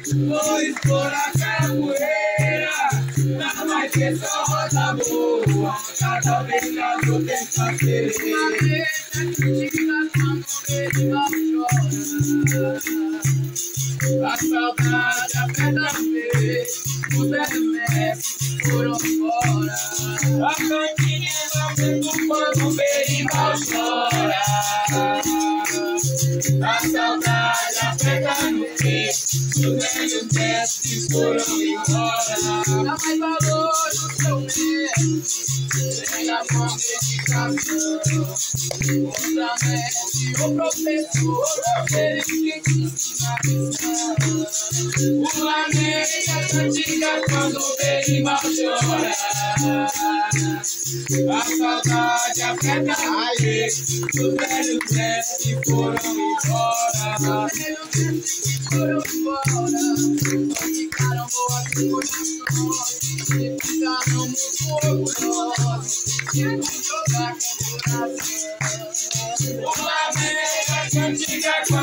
vou expor a capoeira, não vai ter só roda boa, cada vez que eu tenho parceria. Uma vez a critica quando ele mal chora, a saudade aperta no peito, o velho mestre foram fora. A cantinha não vendo quando o berimbau chora, a saudade aperta no peito, o velho mestre foram embora. Dá mais valor no seu mestre, tem a mão dedicação, outra mestre, o professor, ele que te ensina a lição. O lamento da cantiga quando o berimbau chora, a saudade aperta no peito, os velhos mestres foram embora. Os velhos mestres foram embora, só ficaram boas recordações, e ficaram muito orgulhosos de jogar com o coração. O lamento da cantiga quando